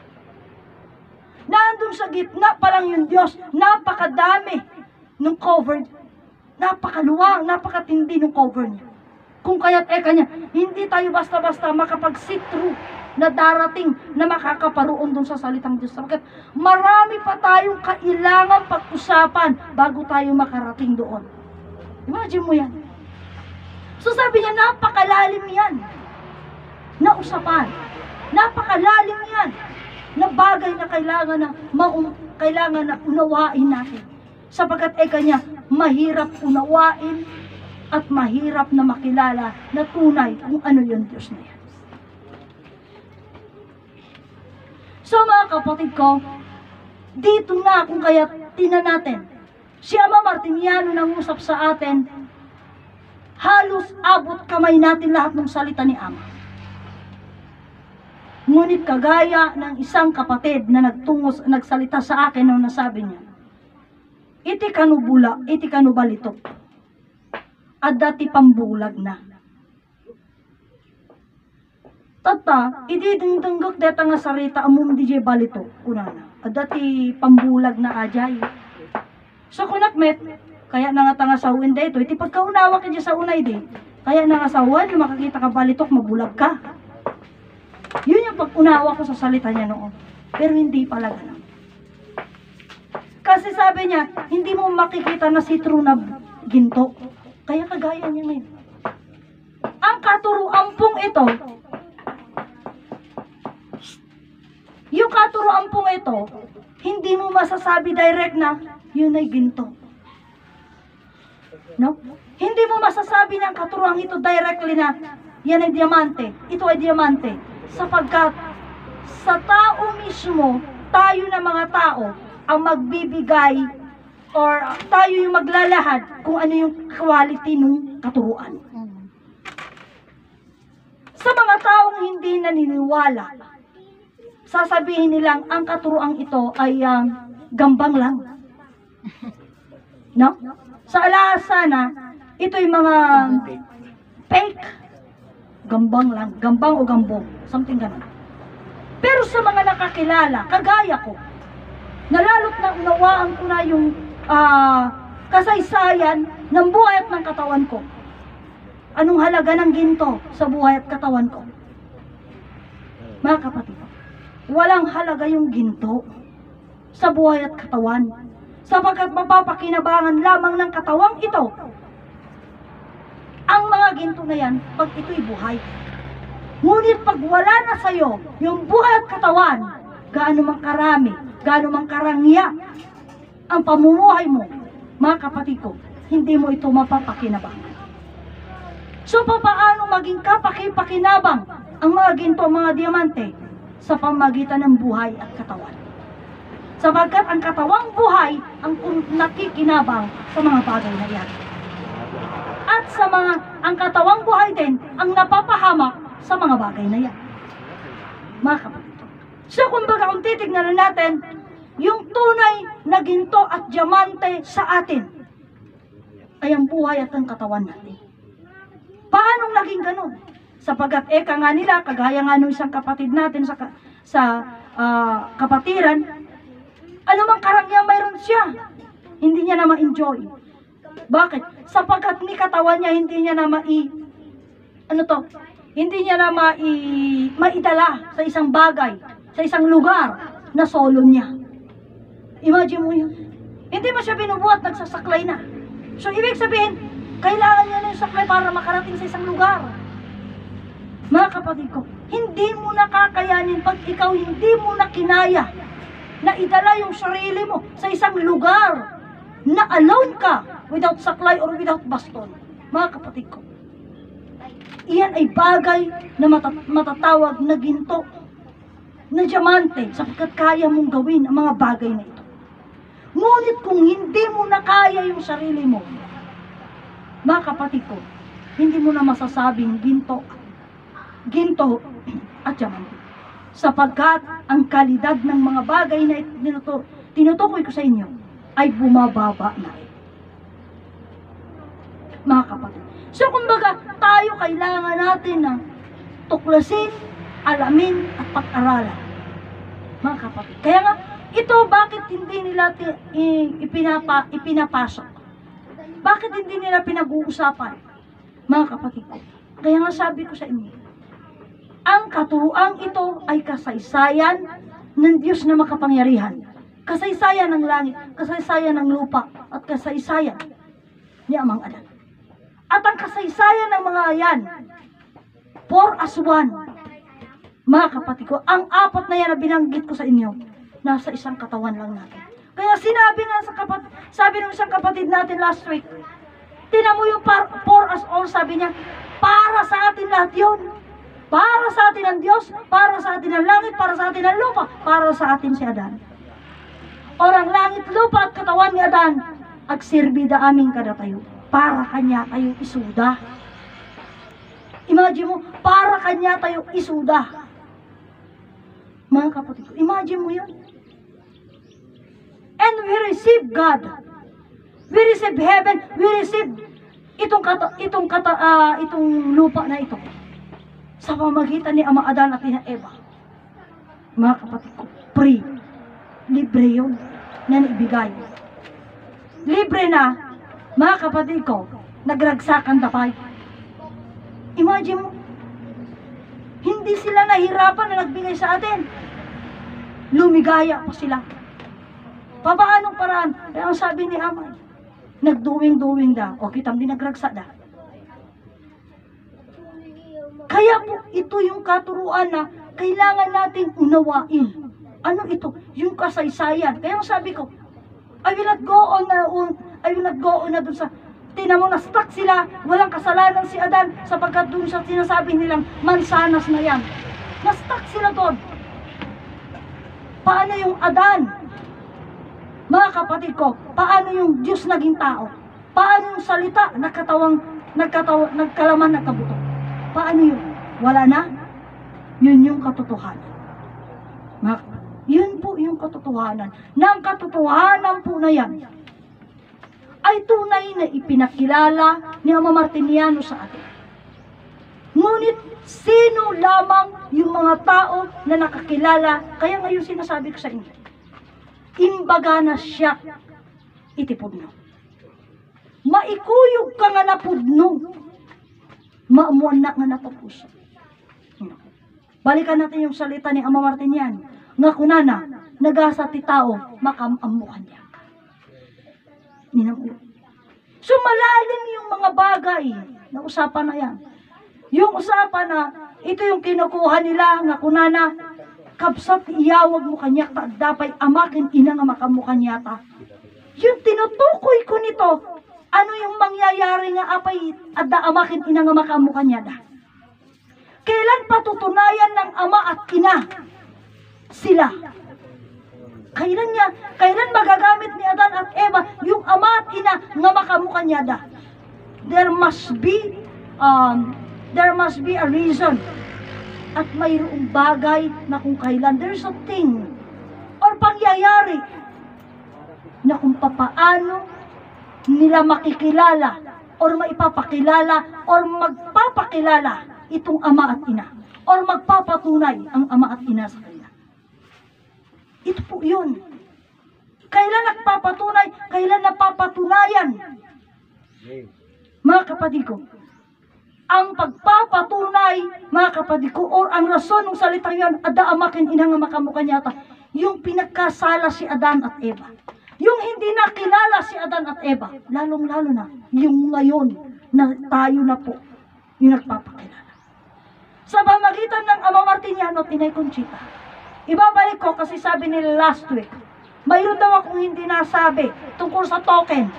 Nandun sa gitna pa lang yung Diyos, napakadami ng cover, napakaluwang, napakatindi ng cover niya. Kung kaya't kanya, hindi tayo basta-basta makapag-sit through na darating na makakaparoon dun sa salitang Diyos. Sapagkat marami pa tayong kailangan pag-usapan bago tayo makarating doon. Imagine mo yan. So sabi niya, napakalalim yan na usapan. Napakalalim yan na bagay na kailangan na unawain natin. Sapagkat kanya, mahirap unawain at mahirap na makilala na tunay kung ano yung Diyos na yan. So mga kapatid ko, dito na kung kaya tinan natin, si Ama Martiniano nangusap sa atin, halos abot kamay natin lahat ng salita ni Ama. Ngunit kagaya ng isang kapatid na nagsalita sa akin nung nasabi niya, iti kanu balitok, at dati pambulag na. Tata, ididingtanggak deta nga sarita amum di balito, kunana. dati pambulag na ajay. So kunakmet, kaya nangatanga sa uwin dito, iti pagkaunawa ka dyan sa unay di, kaya nangasawan, yung makakita ka balitok, mabulag ka. Yun yung pag-unawa ko sa salita niya noon. Pero hindi pala ganun. Kasi sabi niya, hindi mo makikita na si true na ginto. Kaya kagaya niya ngayon. Ang katuruan pong ito, yung katuruan pong ito, hindi mo masasabi direct na yun ay ginto. No? Hindi mo masasabi ng katuruan ito directly na yan ay diamante, ito ay diamante. Sapagkat sa tao mismo, tayo na mga tao ang magbibigay or tayo yung maglalahad kung ano yung quality ng katuruan. Sa mga taong hindi naniniwala, sasabihin nilang ang katuruan ito ay gambang lang. No? Sa alasa na, ito'y mga fake. Gambang lang. Gambang o gambong. Something ganun. Pero sa mga nakakilala, kagaya ko, nalalot na unawaan ko na yung kasaysayan ng buhay at ng katawan ko. Anong halaga ng ginto sa buhay at katawan ko? Mga kapatid, walang halaga yung ginto sa buhay at katawan. Sapagkat mapapakinabangan lamang ng katawang ito ang mga ginto na yan pag ito'y buhay. Ngunit pag wala na sa'yo yung buhay at katawan, gaano mang karami, gaano mang karangya ang pamumuhay mo, mga kapatid ko, hindi mo ito mapapakinabangan. So paano maging kapakipakinabang ang mga ginto, mga diamante sa pamagitan ng buhay at katawan? Sapagkat ang katawang buhay ang nakikinabang sa mga bagay na yan. At sa ang katawang buhay din ang napapahamak sa mga bagay na yan. Mga kapatid. So kumbaga kung titignan natin, yung tunay na ginto at diamante sa atin ay ang buhay at ang katawan natin. Paano naging ganun? Sapagkat eka nga nila, kagaya nga nung isang kapatid natin sa kapatiran, anumang karangyang mayroon siya, hindi niya na ma-enjoy. Bakit? Sapagkat ni katawan niya, hindi niya na hindi niya na maidala sa isang bagay, sa isang lugar na solo niya. Imagine mo yun. Hindi mo siya binubuhat, nagsasaklay na. So, ibig sabihin, kailangan niya na yung saklay para makarating sa isang lugar. Mga kapatid ko, hindi mo nakakayanin pag ikaw hindi mo na kinaya na idala yung sarili mo sa isang lugar na alone ka without saklay or without baston. Mga kapatid ko, iyan ay bagay na matatawag na ginto, na diamante, sapagkat kaya mong gawin ang mga bagay na ito. Ngunit kung hindi mo na kaya yung sarili mo, mga kapatid ko, hindi mo na masasabing ginto at diamante. Sapagkat ang kalidad ng mga bagay na tinutukoy ko sa inyo ay bumababa na. Mga kapatid. So kumbaga, tayo kailangan natin na tuklasin, alamin at pag-aralan. Mga kapatid. Kaya nga, ito bakit hindi nila ipinapasok? Bakit hindi nila pinag-uusapan? Mga kapatid ko. Kaya nga sabi ko sa inyo, ang katuruan ito ay kasaysayan ng Diyos na makapangyarihan. Kasaysayan ng langit, kasaysayan ng lupa, at kasaysayan ni Amang Adan. At ang kasaysayan ng mga yan, 4 as 1. Mga kapatid ko, ang 4 na yan na binanggit ko sa inyo, nasa isang katawan lang natin. Kaya sabi ng isang kapatid natin last week, tinan mo yung 4 as all, sabi niya, para sa atin lahat yun. Para sa atin ang Diyos, para sa atin ang langit, para sa atin ang lupa, para sa atin si Adan. Orang langit, lupa at katawan ni Adan, agsirbida aming kada tayo. Para kanya tayo isuda. Imagine mo, para kanya tayo isuda. Mga kapatid ko, imagine mo yun. And we receive God. We receive heaven. We receive itong lupa na ito. Sa pamagitan ni Ama Adan at Ina Eva. Mga kapatid ko, free. libre yun na naibigay. Libre na, mga kapatid ko, nagragsakan dapay. Imagine mo, hindi sila nahirapan na nagbigay sa atin. Lumigaya pa sila. Papaanong paraan? Kaya ang sabi ni Amay, nagduwing-duwing da. O kitang di nagragsa da. Kaya po, ito yung katuruan na kailangan nating unawain. Ano ito? Yung kasaysayan. Kaya ang sabi ko, I will not go on na dun sa, tinan mo, na-stuck sila, walang kasalanan si Adan, sapagkat dun sa sinasabi nilang mansanas na yan. Na-stuck sila doon. Paano yung Adan? Mga kapatid ko, paano yung Diyos naging tao? Paano yung salita, nagkalaman, nagkabuto? Paano yun? Wala na? Yun yung katotohanan. Yun po yung katotohanan. Nang katotohanan po na yan, ay tunay na ipinakilala ni Ama Martiniano sa atin. Ngunit, sino lamang yung mga tao na nakakilala? Kaya ngayon sinasabi ko sa inyo, imbaga na siya itipudno. Maikuyog ka nga napudno, maamuan na nga napapuso. Balikan natin yung salita ni Ama Martiniano, nga kunana, nagasa ti tao, makamamukan niya. So malalim yung mga bagay na usapan na yan. Yung usapan na, ito yung kinukuha nila, nga kunana, kapsat iyawag mo kanya, dapay amakin ina nga makamukan yata. Yung tinutukoy ko nito, ano yung mangyayari nga apay, adda amakin ina nga makamukan yata. Kailan patutunayan ng ama at ina sila? Kailan magagamit ni Adan at Eva yung ama at ina nga makamukan yata? There must be a reason. At mayroong bagay na kung kailan there's a thing or pangyayari na kung papaano nila makikilala or maipapakilala or magpapakilala itong ama at ina or magpapatunay ang ama at ina sa kanila. Ito po yun. Kailan nagpapatunay, kailan napapatunayan? Mga kapatid ko, ang pagpapatunay, mga kapatid ko, or ang rason ng salitang yan, ada amakin inang makamukan yata, yung pinagkasala si Adan at Eva. Yung hindi nakilala si Adan at Eva, lalong-lalo na, yung ngayon na tayo na po, yung nagpapakilala. Sa pamagitan ng Ama Martiniano at Inay Conchita, ibabalik ko kasi sabi nila last week, mayroon daw akong hindi nasabi tungkol sa token.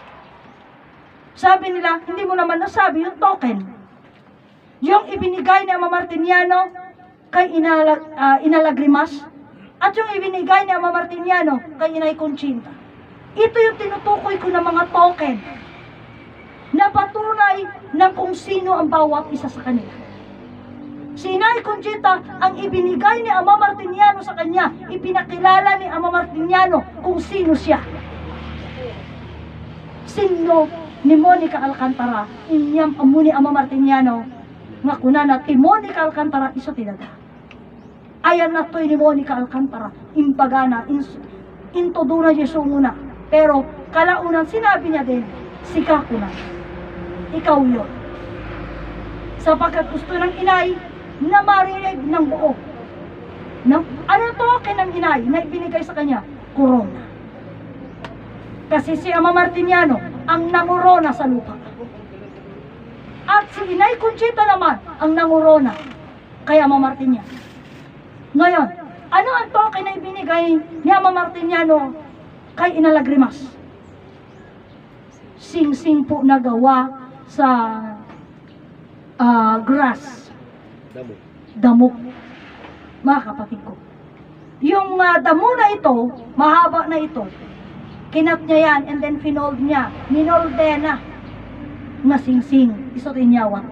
Sabi nila, hindi mo naman nasabi yung token. Yung ibinigay ni Ama Martiniano kay Inalagrimas at yung ibinigay ni Ama Martiniano kay Inay Conchita. Ito yung tinutukoy ko ng mga token na patunay ng kung sino ang bawat isa sa kanila. Si Inay Conchita, ang ibinigay ni Ama Martiniano sa kanya, ipinakilala ni Ama Martiniano kung sino siya. Sino ni Monica Alcantara, inyam amuni Ama Martiniano, nga kunana ti Monica Alcantara iso tinada. Ayan na to'y ni Monica Alcantara, imbaga na, intodo na Yesu muna. Pero kalaunan sinabi niya din, sika ko na, ikaw yun. Sapagkat gusto ng inay na marinig ng buo. Ano to ng inay na ibinigay sa kanya? Corona. Kasi si Ama Martiniano ang nangurona sa lupa. At si Inay Conchita naman ang nangurona kay Ama Martiniano. Ngayon, ano ang token na ibinigay ni Ama Martiniano kay Inalagrimas? Sing-sing po na gawa sa grass. Damo. Mga kapatid ko. Yung damo na ito, mahaba na ito, kinat niya yan and then finold niya. Minolde na na sing-sing. Iso rin yawat.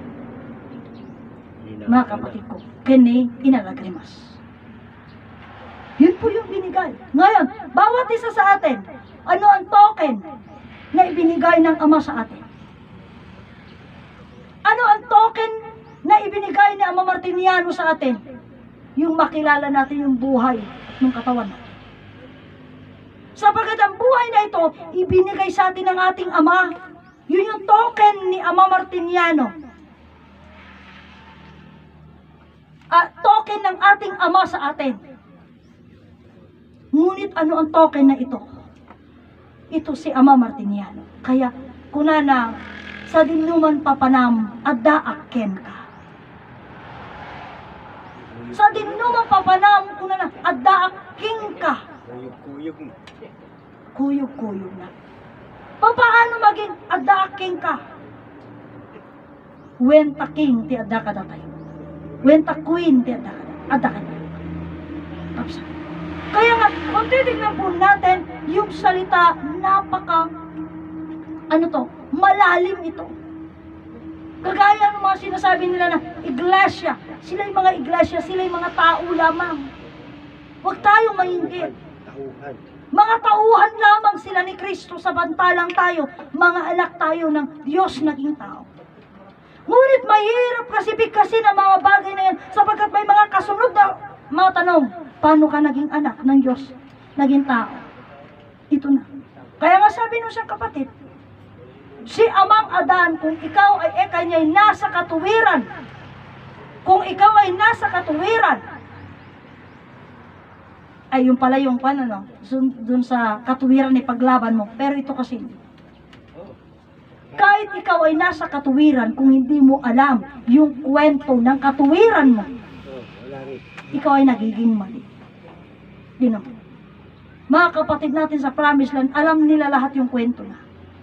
Mga kapatid ko, kini Inalagrimas. Yun po yung binigay. Ngayon, bawat isa sa atin, ano ang token na ibinigay ng Ama sa atin? Ano ang token na ibinigay ni Ama Martiniano sa atin? Yung makilala natin yung buhay ng katawan natin. Sapagkat ang buhay na ito, ibinigay sa atin ng ating Ama. Yun yung token ni Ama Martiniano. Token ng ating Ama sa atin. Ngunit ano ang token na ito? Ito si Ama Martiniano. Kaya, kunana, sa dinuman papanam, adaakken ka. Sa dinuman papanam, kunana, adaaking ka. Kuyog-kuyog na. Kuyog-kuyog na. Paano maging adaaking ka? When taking ti adda ka datay. When takwin ti adda ka datay. Kaya nga, kung titignan po natin, yung salita, malalim ito. Kagaya ng mga sinasabi nila na iglesia, sila yung mga iglesia, sila yung mga tao lamang. Huwag tayong mainggit. Tauhan. Mga tauhan lamang sila ni Kristo, samantalang tayo, mga anak tayo ng Diyos naging tao. Ngunit mahirap klasipikasin ang mga bagay na yan sapagkat may mga kasunod na mga tanong. Paano ka naging anak ng Diyos, naging tao? Ito na. Kaya nga sabi nung siyang kapatid, si Amang Adan, kung ikaw ay kanya'y nasa katuwiran, kung ikaw ay nasa katuwiran, ay yung pala yung dun sa katuwiran ni paglaban mo. Pero ito kasi, kahit ikaw ay nasa katuwiran, kung hindi mo alam yung kwento ng katuwiran mo, Wala rin. ikaw ay nagiging mali. Mga kapatid natin sa Promised Land, alam nila lahat yung kwento na.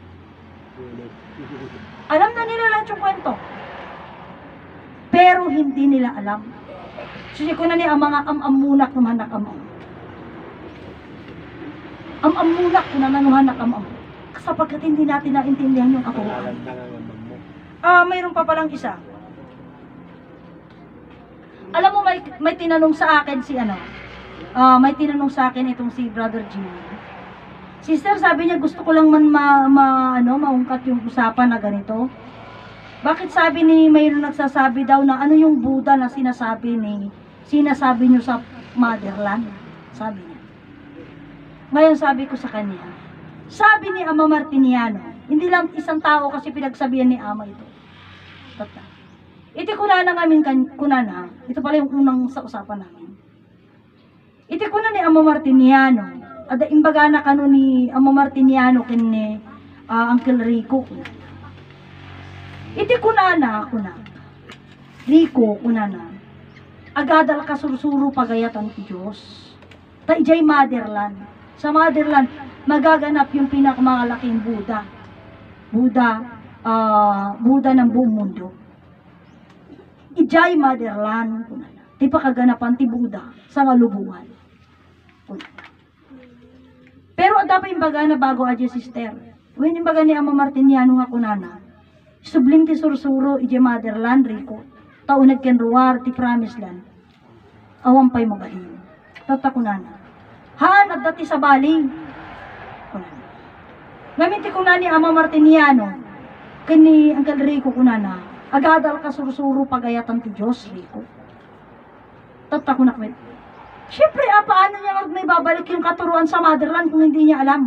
Alam na nila lahat yung kwento. Pero hindi nila alam. Susi ko na ni ang mga amamunak ng hanak amam. Amamunak ko na ng hanak amam. Sapagkat hindi natin naintindihan yung katuruan. Mayroon pa palang isa. Alam mo, may tinanong sa akin may tinanong sa akin itong si Brother Jimmy. Sister, sabi niya, gusto ko lang maungkat yung usapan na ganito. Bakit sabi ni, mayroon nagsasabi daw na ano yung Buddha na sinasabi niyo sa motherland? Sabi niya. Ngayon sabi ko sa kanya, sabi ni Ama Martiniano, hindi lang isang tao kasi pinagsabihan ni Ama ito. Tata. Iti kunana namin kunana, ito pala yung unang sa usapan namin. Iti kuna ni Ama Martiniano, ada imbaga na kano ni Ama Martiniano ken Uncle Rico. Iti kunana Rico kunana. Agadal ka sursuro pagayatan ti Diyos. Ta ijay motherland. Sa motherland magaganap yung pinakamalaking Buddha. Buddha ng buong mundo. Ijay motherland kunana. Ti pakaganapan ti Buddha sa malubungan. Pero ada pa imbaga na bago adya sister. When imbaga ni Ama Martiniano nga kunana, subling ti sursuro ije motherland Rico. Taunag ken ruwar ti Promised Land. Awan pay magahin. Tata kunana. Haan at dati sa baling. Kunana. Ngamin ti kunani Ama Martiniano, kani Uncle Rico kunana, agadal ka sursuro pagayatan ti Diyos Rico. Tata kunakwet. Siyempre, paano niya may babalik yung katuruan sa motherland kung hindi niya alam?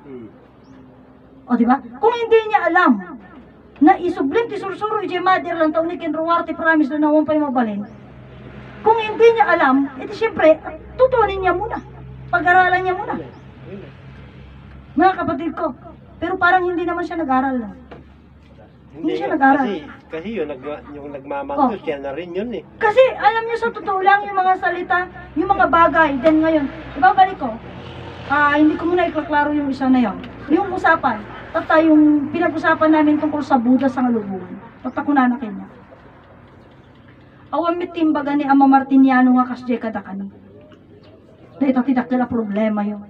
O, di ba? Kung hindi niya alam na isublim ti sursuro ije motherland taon ni Kenruar ti Promised na nawang pa'y mabalin. Kung hindi niya alam, edi siyempre, tutunin niya muna. Pag-aralan niya muna. Mga kapatid ko, pero parang hindi naman siya nag-aral lang. Hindi siya nag-aral. Kasi yung nagmamangko, siya na rin yun eh. Kasi alam niyo sa totoo lang yung mga salita, yung mga bagay, then ngayon, ibabalik ko, hindi ko muna iklaklaro yung isa na yun. Yung usapan, yung pinag-usapan namin tungkol sa Buddha sa Ngalubungan. Kunakin niya. Awamit timbaga ni Ama Martiniano nga kasje kadakani. Dahil tidak nila problema yun.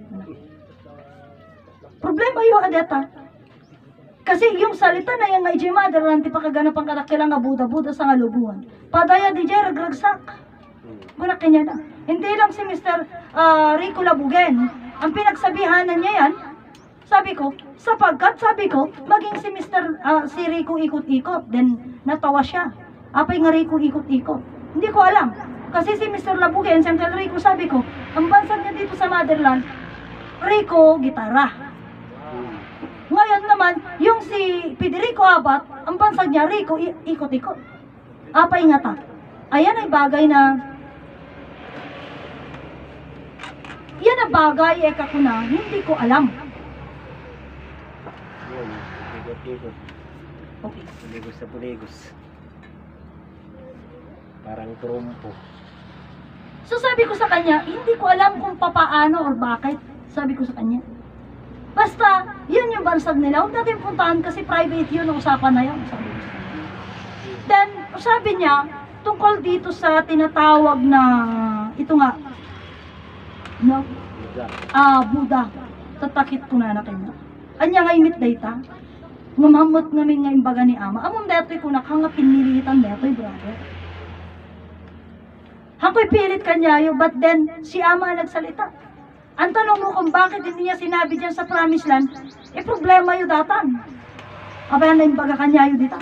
Problema yun, adeta. Kasi yung salita na yung ije motherland ti pakaganap ang kadakilang nga Buddha sa Ngalubungan. Padaya di jay ragragsak. Gunakin niya na. Hindi lang si Mr. Rico Labugen. Ang pinagsabihanan niya yan, sabi ko, maging si si Rico ikot-ikot. Then natawa siya. Apay nga Rico ikot-ikot. Hindi ko alam. Kasi si Mr. Labugen, si Uncle Rico, sabi ko, ang bansag niya dito sa motherland, Rico, gitara. Hmm. Ngayon naman, yung si Federico Abat, ang bansag niya, Rico, ikot-ikot. Paingatan. Ayan ay bagay na, yan ang bagay, eka ko na, hindi ko alam. Yun, ikot-ikot. Okay. Puligos sa puligos. Parang trumpo. So sabi ko sa kanya, hindi ko alam kung papaano or bakit. Sabi ko sa kanya. Basta, yun yung bansag nila. Huwag natin puntahan kasi private yun, usapan na yun. Sabi ko sa kanya. Then, sabi niya, tungkol dito sa tinatawag na, ito nga, no? Buddha. Tatakit ko na kanya. Anya nga imit data. Ngumamot ngamin nga imbaga ni Ama. Among deto'y kunak, hanga pinilitan deto'y brother. Hako'y pilit kanyayo, but then, si Ama nagsalita. Ang tanong mo kung bakit hindi niya sinabi dyan sa Promised Land, problema yun datan. Abayan na imbaga kanyayo dita.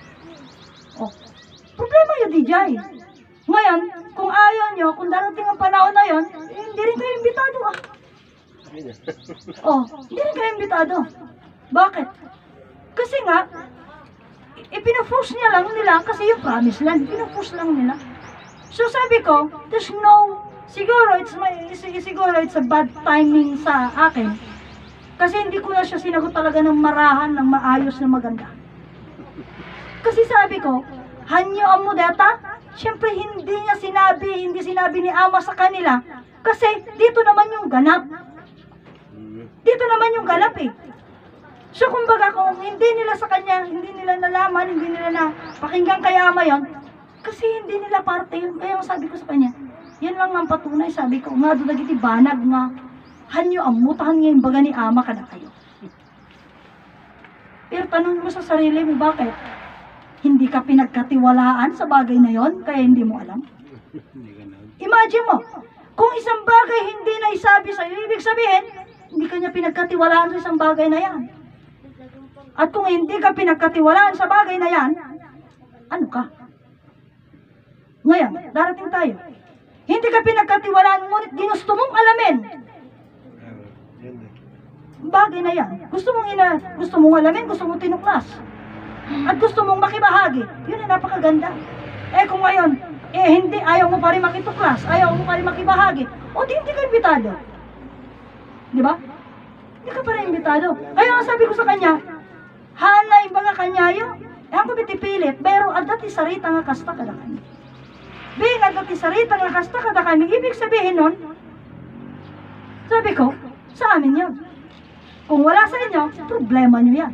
Problema yun di jay. Ngayon, kung ayaw nyo, kung darating ang panahon na yun, hindi rin kayo imbitado hindi rin kayo imbitado. Bakit? Kasi nga, ipinaforce niya lang nila kasi yung Promised Land, ipinaforce lang nila. So sabi ko, there's no, siguro it's a bad timing sa akin. Kasi hindi ko na siya sinagot talaga ng marahan, ng maayos na maganda. Kasi sabi ko, hanyo ang mudeta, siyempre hindi sinabi ni Ama sa kanila, kasi dito naman yung ganap. Dito naman yung ganap eh. So kumbaga kung hindi nila sa kanya, hindi nila nalaman, hindi nila na pakinggan kay Ama yon, kasi hindi nila parte yun. Kaya sabi ko sa kanya, yan lang ang patunay, sabi ko, nga doon nagiti banag nga, hanyo ang mutahan nga yung baga ni Ama kada kayo. Pero tanong mo sa sarili mo, bakit? Hindi ka pinagkatiwalaan sa bagay na yon, kaya hindi mo alam? Imagine mo, kung isang bagay hindi na isabi sa'yo, ibig sabihin, hindi ka niya pinagkatiwalaan sa isang bagay na yan. At kung hindi ka pinagkatiwalaan sa bagay na yan, ano ka? Ngayon, darating tayo. Hindi ka pinagkatiwalaan, ngunit ginusto mong alamin. Bagay na yan. Gusto mong alamin, gusto mong tinuklas. At gusto mong makibahagi. Yun ay napakaganda. Kung ngayon, hindi, ayaw mo pa rin makituklas, ayaw mo pa rin makibahagi, o hindi ka imbitado. Di ba? Hindi ka pa rin imbitado. Kaya nga sabi ko sa kanya, hanay ba nga kanyayo? Ako bitipilit, pero adati sarita nga kasta kada kami. Being adati sarita nga kasta kada kami, ibig sabihin nun, sabi ko, sa amin yun. Kung wala sa inyo, problema nyo yan.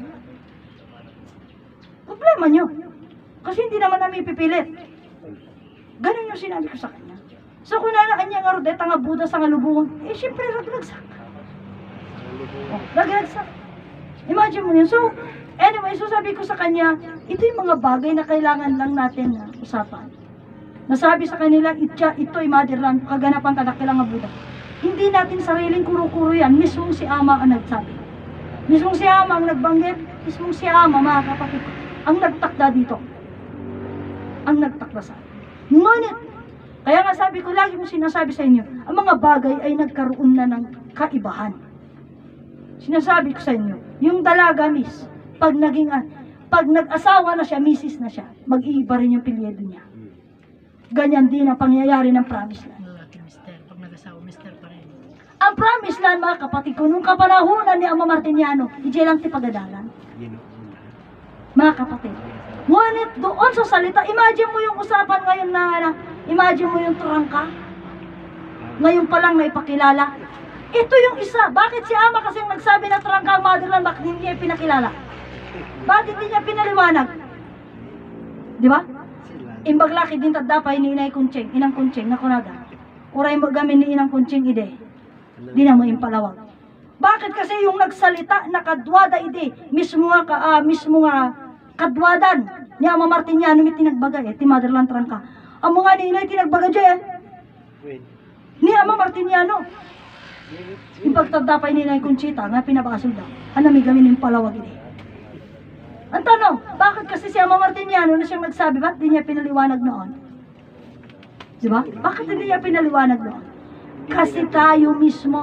Problema nyo. Kasi hindi naman namin ipipilit. Ganun yung sinabi ko sa kanya. So kung nanaan niya nga rodeta nga Buddha sa nga lubungan, syempre raglagsak. Raglagsak. Imagine mo yun. So, anyway, so sabi ko sa kanya, ito yung mga bagay na kailangan lang natin na usapan. Nasabi sa kanila, ito'y motherland, kaganapan kadakilang nga Buddha. Hindi natin sariling kuro-kuro yan, mismong si Ama ang nagsabi. Mismong si Ama ang nagbanggit, mismong si Ama, mga kapatid, ang nagtakda dito. Ang nagtakda sa atin. Ngunit, kaya nga sabi ko, lagi mo sinasabi sa inyo, ang mga bagay ay nagkaroon na ng kaibahan. Sinasabi ko sa inyo, yung dalaga, miss, pag nag-asawa na siya, misis na siya, mag-iiba rin yung pilyedo niya. Ganyan din ang pangyayari ng Promised Land. Lalaki, mister. Pag nag-asawa, mister pa rin. Ang Promised Land, mga kapatid ko, nung kapanahunan ni Ama Martiniano, hindi lang tipagadalan. Mga kapatid. Ngunit doon sa salita, imagine mo yung usapan ngayon na, imagine mo yung trangka. Ngayon pa lang na ipakilala. Ito yung isa. Bakit si Ama kasi nagsabi na trangka ang motherland, bakit hindi niya pinakilala? Bakit hindi niya pinaliwanag? Di ba? Imbaglaki din tadapay ni Inay Kuncheng, Inang Kuncheng, na kunada. Uray mo gamin ni Inang Kuncheng ide. Di na mo impalawag. Bakit kasi yung nagsalita na kadwada ide, mismo nga kadwadan ni Ama Martiniano may tinagbagay, ti motherland trangka. Ang mga ni Inay tinagbagay dyan, ni Ama Martiniano. Yung pagtadapay ni Inay Conchita, nga pinabasol daw, ano may gamin yung palawag ide. Ang tanong, bakit kasi si Ama Martiniano na siyang nagsabi, bakit di niya pinaliwanag noon? Diba? Bakit hindi niya pinaliwanag noon? Kasi tayo mismo,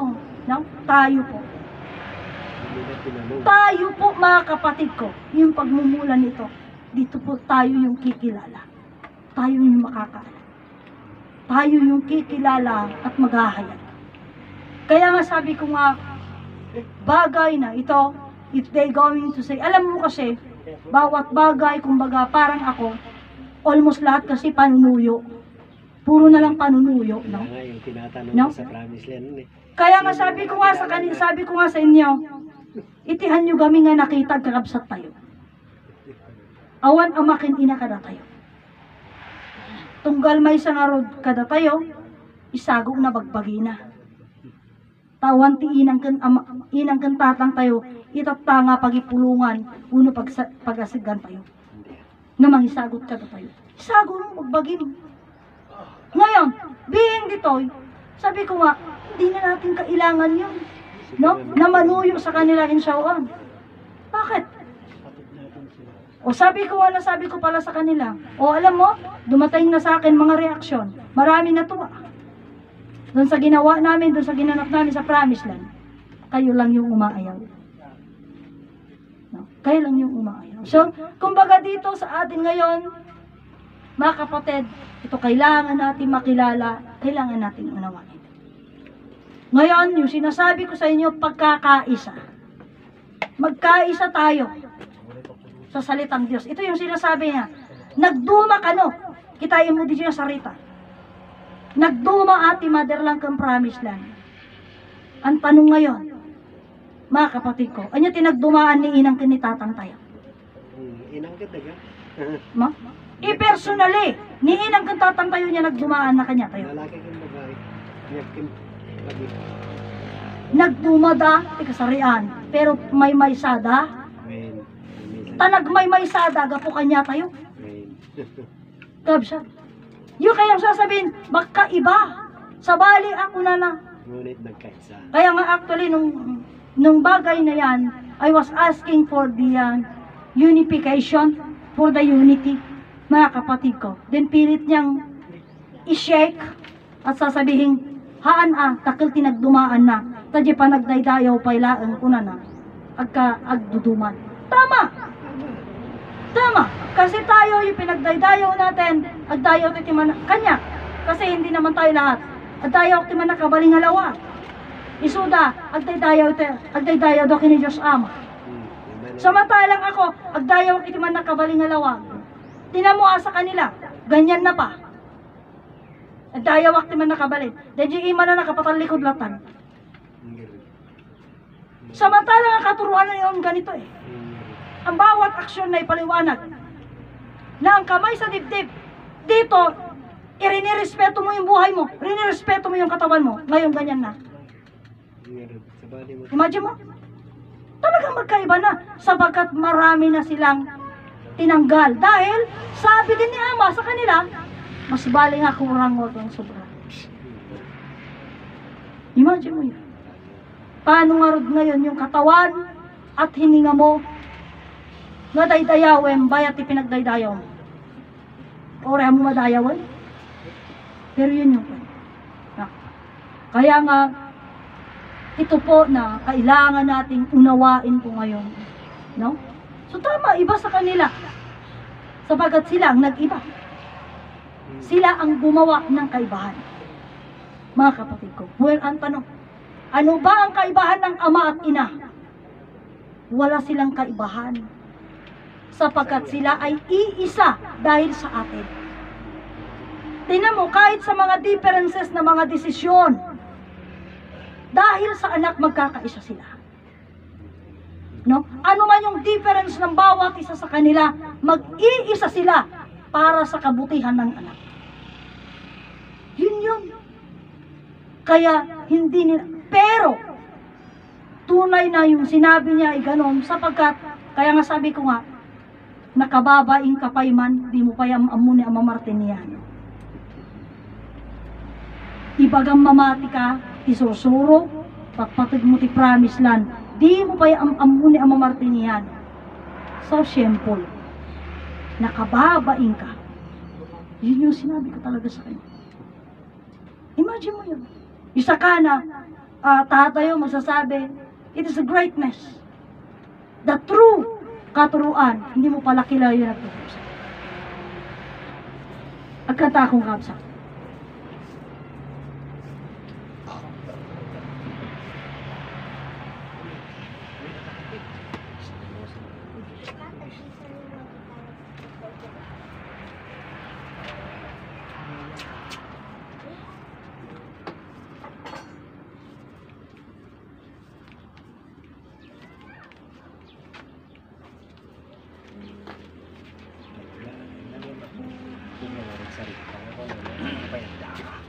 No? Tayo po. Hindi na tinanong. Tayo po mga kapatid ko, yung pagmumula nito, dito po tayo yung kikilala. Tayo yung makakaalam. Tayo yung kikilala at maghahayag. Kaya nga sabi ko nga, bagay na ito, if they going to say, alam mo kasi, bawat bagay, kumbaga parang ako, almost lahat kasi panunuyo. Puro na lang panunuyo, no? Kaya nga yung tinatanong No? ko sa promise land nun eh. Kaya nga sabi ko nga sa kanila, sabi ko nga sa inyo, itihan nyo kami nga nakita kakabsat tayo. Awan amakin ina kada tayo. Tunggal may sangarod kada tayo, isagong na bagbagi na. Tawan ti inang kan tatang tayo, itatanga pagipulungan, uno pagasigan tayo. Na mangisagot kada tayo. Isagong bagbagi mo. Ngayon, being dito, sabi ko nga, hindi na natin kailangan yun. No? Na manuyo sa kanila insyawaan. Bakit? O sabi ko pala sa kanila, o alam mo, dumating na sa akin mga reaksyon. Marami natuwa. Doon sa ginawa namin, doon sa ginanap namin sa Promised Land, kayo lang yung umaayaw. No? Kayo lang yung umaayaw. So, kumbaga dito sa atin ngayon, mga kapatid, ito kailangan natin makilala, kailangan natin unawain. Ngayon, yung sinasabi ko sa inyo, pagkakaisa. Magkaisa tayo sa salitang Diyos. Ito yung sinasabi niya. Nagduma ka no. Kitain mo dito yung sarita. Nagduma ati motherland kang Promised Land. Ang tanong ngayon, mga kapatid ko, anya tinagdumaan ni inang kinitatang tayo? Inang ganda ka? Ma? I-personally, ni inang kinitatang tayo niya nagdumaan na kanya tayo. Lalaki kang babae. Yakin. Lagi. Nagdumada, kasarian, pero may sada, Men. tanag may sada, gapo kanya tayo. Men. Kabsat. Yung kayang sasabihin, magkaiba. Sabali ako na lang. Ngunit nagkaisa. Kaya nga actually, nung bagay na yan, I was asking for the unification, for the unity, mga kapatid ko. Then pilit niyang i-shake at sasabihin, haan takil tinagdumaan na. Tadya pa nagdaydayaw pa ilaan ko na agduduman. Tama! Tama! Kasi tayo yung pinagdaydayaw natin, agdayaw ti man kanya. Kasi hindi naman tayo lahat. Agdayaw ti man nakabaling halawa. Isuda, agdaydayaw do kini Diyos Ama. Samantalang ako, agdayaw ti man nakabaling halawa. Tinamuha sa kanila, ganyan na pa. Agdayaw ti man nakabalin. Dahil ima na nakapatalikod latan. Samantalang ang katuruan na yun ganito eh. Ang bawat aksyon na ipaliwanag na ang kamay sa dibdib, dito, irinirespeto mo yung buhay mo, irinirespeto mo yung katawan mo, ngayon ganyan na. Imagine mo, talagang magkaiba na, sapagkat marami na silang tinanggal. Dahil, sabi din ni Ama sa kanila, mas bali nga kung rangot ang sobra. Imagine mo yun. Paano nga rod ngayon yung katawan at hininga mo na daydayawin, bayat ipinagdaydayaw mo. Ore mo madayawan. Pero yun yung kaya nga, ito po na kailangan nating unawain po ngayon. No? So tama, iba sa kanila. Sapagat sila ang nag-iba. Sila ang gumawa ng kaibahan. Mga kapatid ko. Well, ang tanong, ano ba ang kaibahan ng ama at ina? Wala silang kaibahan. Sapagkat sila ay iisa dahil sa atin. Tingnan mo, kahit sa mga differences na mga desisyon, dahil sa anak magkakaisa sila. No? Ano man yung difference ng bawat isa sa kanila, mag-iisa sila para sa kabutihan ng anak. Yun. Kaya hindi nila, pero tunay na yung sinabi niya ay ganon sapagkat, kaya nga sabi ko nga, nakababaing kapay man, di mo pa amuni ang mamartinian. Ibagang mamati ka, isusuro, patpatid mo ti Promised Land, di mo pa amuni ang mamartinian. So simple, nakababaing ka. Yun yung sinabi ko talaga sa kanya. Imagine mo yun. Isa ka na, tayo magsasabi, it is a greatness. The true katuruan, hindi mo pala kilala yun ang tungkol sa'yo. Agkanta akong kabsa. Sarita. Ako na.